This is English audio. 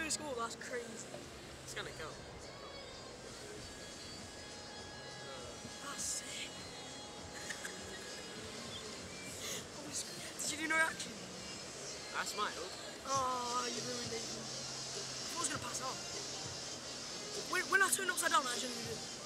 gonna score, that's crazy. It's gonna go. That's sick. Did you do no reaction? I smiled. Oh, you ruined it. I thought I was gonna pass off. When I turned upside down, I actually did.